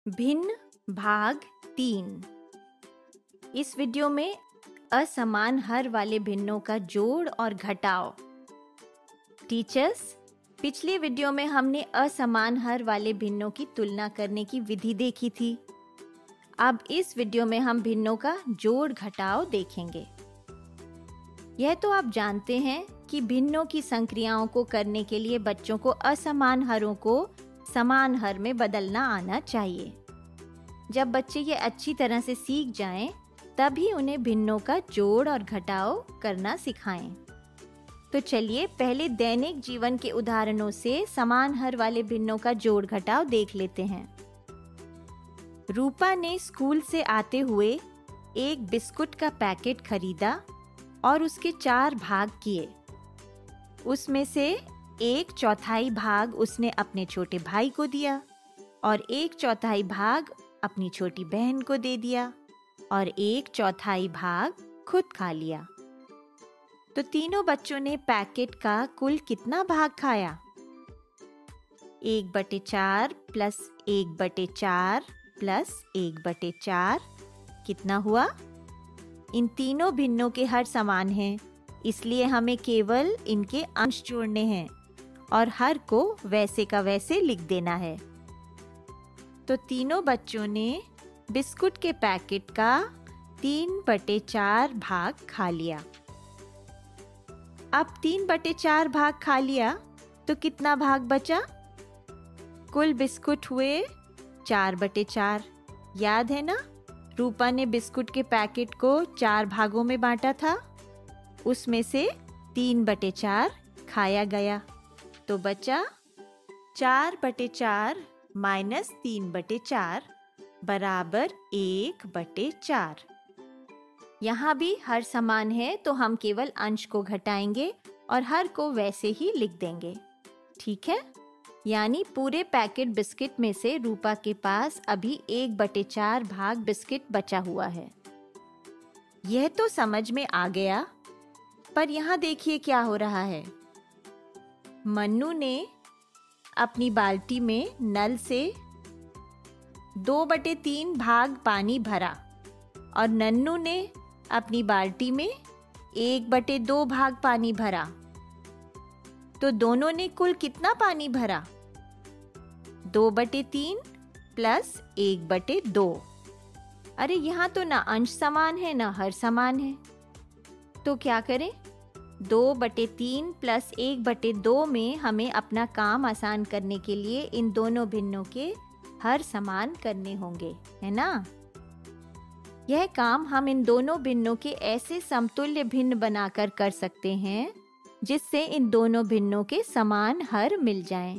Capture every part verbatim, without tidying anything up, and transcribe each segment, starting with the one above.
भिन्न भाग तीन। इस वीडियो में असमान हर वाले भिन्नों का जोड़ और घटाव। टीचर्स, पिछले वीडियो में हमने असमान हर वाले भिन्नों की तुलना करने की विधि देखी थी। अब इस वीडियो में हम भिन्नों का जोड़ घटाव देखेंगे। यह तो आप जानते हैं कि भिन्नों की संक्रियाओं को करने के लिए बच्चों को असमान हरों को समान हर में बदलना आना चाहिए। जब बच्चे ये अच्छी तरह से सीख जाएं, तभी उन्हें भिन्नों का जोड़ और घटाव करना सिखाएं। तो चलिए पहले दैनिक जीवन के उदाहरणों से समान हर वाले भिन्नों का जोड़ घटाव देख लेते हैं। रूपा ने स्कूल से आते हुए एक बिस्कुट का पैकेट खरीदा और उसके चार भाग किए। उसमें से एक चौथाई भाग उसने अपने छोटे भाई को दिया और एक चौथाई भाग अपनी छोटी बहन को दे दिया और एक चौथाई भाग खुद खा लिया। तो तीनों बच्चों ने पैकेट का कुल कितना भाग खाया? एक बटे चार प्लस एक बटे चार प्लस एक बटे चार कितना हुआ? इन तीनों भिन्नों के हर समान हैं, इसलिए हमें केवल इनके अंश जोड़ने हैं और हर को वैसे का वैसे लिख देना है। तो तीनों बच्चों ने बिस्कुट के पैकेट का तीन बटे चार भाग खा लिया। अब तीन बटे चार भाग खा लिया तो कितना भाग बचा? कुल बिस्कुट हुए चार बटे चार। याद है ना, रूपा ने बिस्कुट के पैकेट को चार भागों में बांटा था। उसमें से तीन बटे चार खाया गया, तो बचा चार बटे चार माइनस तीन बटे चार बराबर एक बटे चार। यहाँ भी हर समान है, तो हम केवल अंश को घटाएंगे और हर को वैसे ही लिख देंगे। ठीक है, यानी पूरे पैकेट बिस्किट में से रूपा के पास अभी एक बटे चार भाग बिस्किट बचा हुआ है। यह तो समझ में आ गया, पर यहाँ देखिए क्या हो रहा है। मन्नू ने अपनी बाल्टी में नल से दो बटे तीन भाग पानी भरा और नन्नू ने अपनी बाल्टी में एक बटे दो भाग पानी भरा। तो दोनों ने कुल कितना पानी भरा? दो बटे तीन प्लस एक बटे दो। अरे यहाँ तो ना अंश समान है ना हर समान है, तो क्या करें? दो बटे तीन प्लस एक बटे दो में हमें अपना काम आसान करने के लिए इन दोनों भिन्नों के हर समान करने होंगे, है ना? यह काम हम इन दोनों भिन्नों के ऐसे समतुल्य भिन्न बनाकर कर सकते हैं जिससे इन दोनों भिन्नों के समान हर मिल जाएं।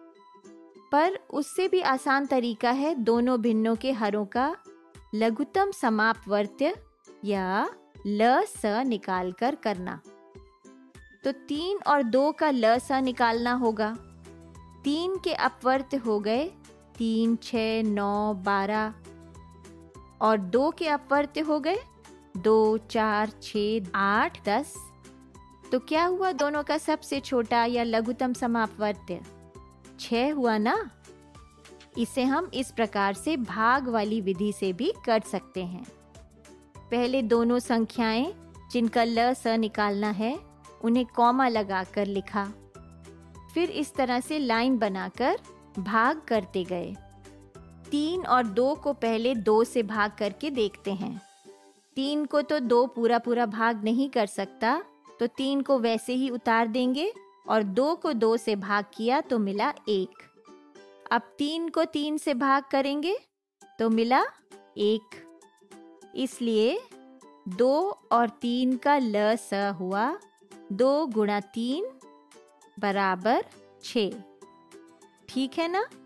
पर उससे भी आसान तरीका है दोनों भिन्नों के हरों का लघुत्तम समापवर्त्य या ल स निकालकर करना। तो तीन और दो का ल स निकालना होगा। तीन के अपवर्त्य हो गए तीन, छः, नौ, बारह और दो के अपवर्त्य हो गए दो, चार, छः, आठ, दस। तो क्या हुआ दोनों का सबसे छोटा या लघुत्तम समापवर्त्य? छः हुआ ना। इसे हम इस प्रकार से भाग वाली विधि से भी कर सकते हैं। पहले दोनों संख्याएं जिनका ल स निकालना है उन्हें कॉमा लगाकर लिखा, फिर इस तरह से लाइन बनाकर भाग करते गए। तीन और दो को पहले दो से भाग करके देखते हैं। तीन को तो दो पूरा पूरा भाग नहीं कर सकता, तो तीन को वैसे ही उतार देंगे और दो को दो से भाग किया तो मिला एक। अब तीन को तीन से भाग करेंगे तो मिला एक। इसलिए दो और तीन का ल स हुआ दो गुणा तीन बराबर छः। ठीक है ना?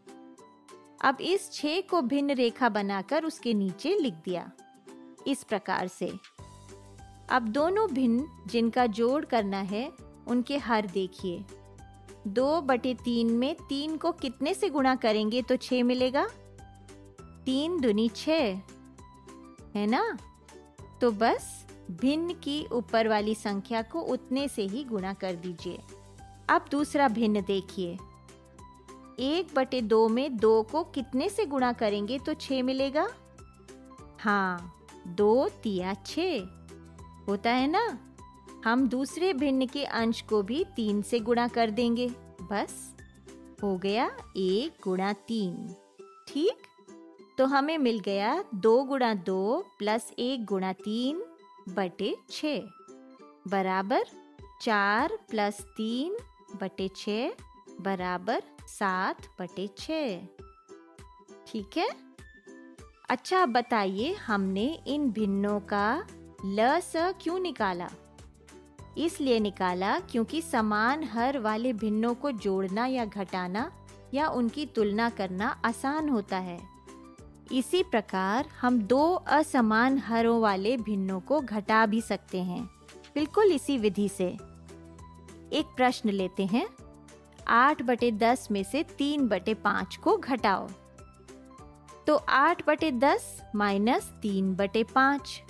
अब इस छः को भिन्न रेखा बनाकर उसके नीचे लिख दिया इस प्रकार से। अब दोनों भिन्न जिनका जोड़ करना है उनके हर देखिए। दो बटे तीन में तीन को कितने से गुणा करेंगे तो छः मिलेगा? तीन दुनी छः, है ना? तो बस भिन्न की ऊपर वाली संख्या को उतने से ही गुणा कर दीजिए। अब दूसरा भिन्न देखिए। एक बटे दो में दो को कितने से गुणा करेंगे तो छः मिलेगा? हाँ, दो तिया छः होता है ना। हम दूसरे भिन्न के अंश को भी तीन से गुणा कर देंगे, बस हो गया एक गुणा तीन। ठीक, तो हमें मिल गया दो गुणा दो प्लस एक गुणा तीन बटे छः बराबर चार प्लस तीन बटे छः बराबर सात बटे छः। ठीक है। अच्छा बताइए, हमने इन भिन्नों का ल स क्यों निकाला? इसलिए निकाला क्योंकि समान हर वाले भिन्नों को जोड़ना या घटाना या उनकी तुलना करना आसान होता है। इसी प्रकार हम दो असमान हरों वाले भिन्नों को घटा भी सकते हैं, बिल्कुल इसी विधि से। एक प्रश्न लेते हैं। आठ बटे दस में से तीन बटे पाँच को घटाओ। तो आठ बटे दस माइनस तीन बटे पाँच।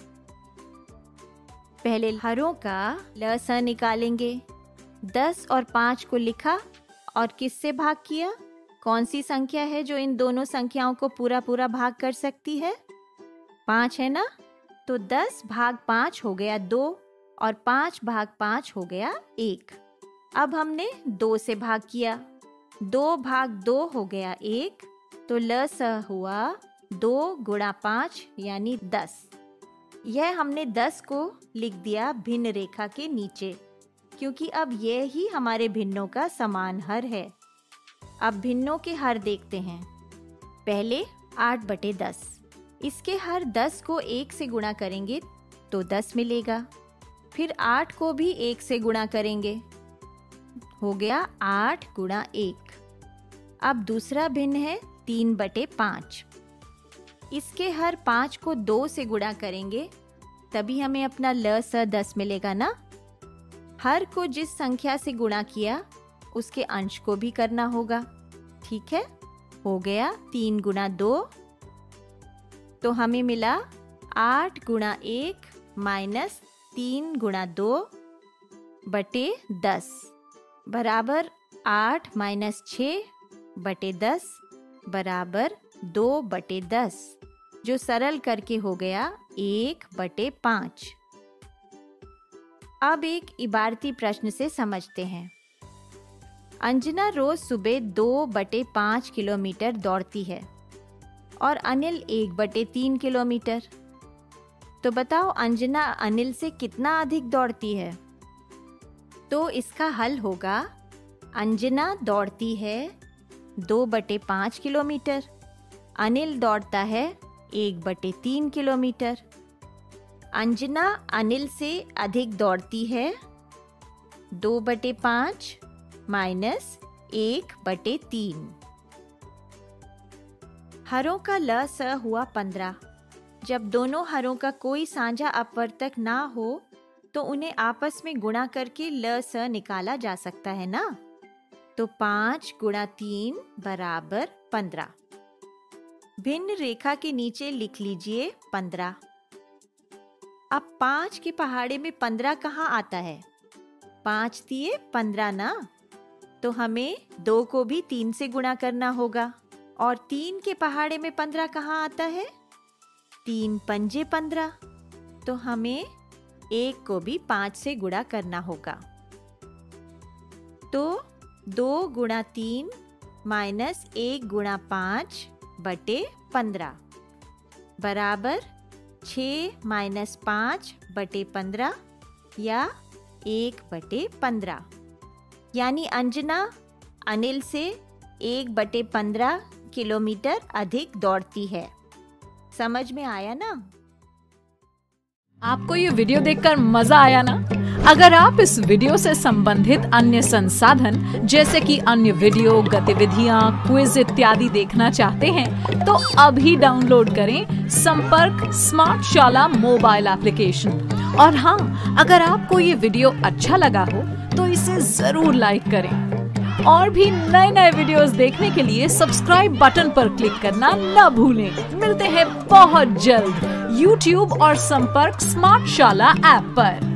पहले हरों का ल स निकालेंगे। दस और पाँच को लिखा और किससे भाग किया? कौन सी संख्या है जो इन दोनों संख्याओं को पूरा पूरा भाग कर सकती है? पाँच है ना। तो दस भाग पाँच हो गया दो और पाँच भाग पाँच हो गया एक। अब हमने दो से भाग किया। दो भाग दो हो गया एक, तो ल स हुआ दो गुणा पाँच यानी दस। यह हमने दस को लिख दिया भिन्न रेखा के नीचे, क्योंकि अब यह ही हमारे भिन्नों का समान हर है। अब भिन्नों के हर देखते हैं। पहले आठ बटे दस, इसके हर दस को एक से गुणा करेंगे तो दस मिलेगा। फिर आठ को भी एक से गुणा करेंगे, हो गया आठ गुणा एक। अब दूसरा भिन्न है तीन बटे पाँच, इसके हर पाँच को दो से गुणा करेंगे तभी हमें अपना ल स दस मिलेगा ना। हर को जिस संख्या से गुणा किया उसके अंश को भी करना होगा। ठीक है, हो गया तीन गुणा दो, तो हमें मिला आठ गुणा एक माइनस तीन गुणा दो बटे दस बराबर आठ माइनस छः बटे दस बराबर दो बटे दस, जो सरल करके हो गया एक बटे पाँच। अब एक इबारती प्रश्न से समझते हैं। अंजना रोज सुबह दो बटे पाँच किलोमीटर दौड़ती है और अनिल एक बटे तीन किलोमीटर। तो बताओ अंजना अनिल से कितना अधिक दौड़ती है? तो इसका हल होगा, अंजना दौड़ती है दो बटे पाँच किलोमीटर, अनिल दौड़ता है एक बटे तीन किलोमीटर। अंजना अनिल से अधिक दौड़ती है दो बटे पाँच माइनस एक बटे तीन। हरों का ल स हुआ पंद्रह। जब दोनों हरों का कोई साझा अपवर्तक ना हो तो उन्हें आपस में गुणा करके ल स निकाला जा सकता है ना। तो पाँच गुणा तीन बराबर पंद्रह। भिन्न रेखा के नीचे लिख लीजिए पंद्रह। अब पाँच के पहाड़े में पंद्रह कहाँ आता है? पाँच दिए पंद्रह ना। तो हमें दो को भी तीन से गुणा करना होगा। और तीन के पहाड़े में पंद्रह कहाँ आता है? तीन पंजे पंद्रह। तो हमें एक को भी पाँच से गुणा करना होगा। तो दो गुणा तीन माइनस एक गुणा पाँच बटे पंद्रह बराबर छः माइनस पाँच बटे पंद्रह या एक बटे पंद्रह। यानी अंजना अनिल से एक बटे पंद्रह किलोमीटर अधिक दौड़ती है। समझ में आया ना? आपको ये वीडियो देखकर मजा आया ना? अगर आप इस वीडियो से संबंधित अन्य संसाधन जैसे कि अन्य वीडियो, गतिविधियां, क्विज इत्यादि देखना चाहते हैं तो अभी डाउनलोड करें संपर्क स्मार्ट शाला मोबाइल एप्लीकेशन। और हाँ, अगर आपको ये वीडियो अच्छा लगा हो तो इसे जरूर लाइक करें। और भी नए नए वीडियोस देखने के लिए सब्सक्राइब बटन पर क्लिक करना न भूलें। मिलते हैं बहुत जल्द यूट्यूब और संपर्क स्मार्ट शाला ऐप पर।